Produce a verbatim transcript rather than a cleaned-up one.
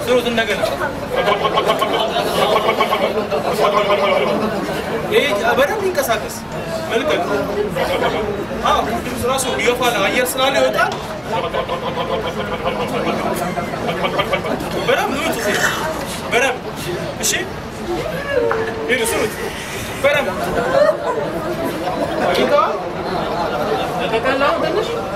ስሩት እንደገና ይሄ በደንብ ይንቀሳቀስ መልከት አዎ ድምጽ ራሱ ይወፋል አየር ስላለ ይወጣል በደንብ ነው እዚህ በደንብ እሺ ይሄ ስሩት በደንብ ይታ ተከላው ትንሽ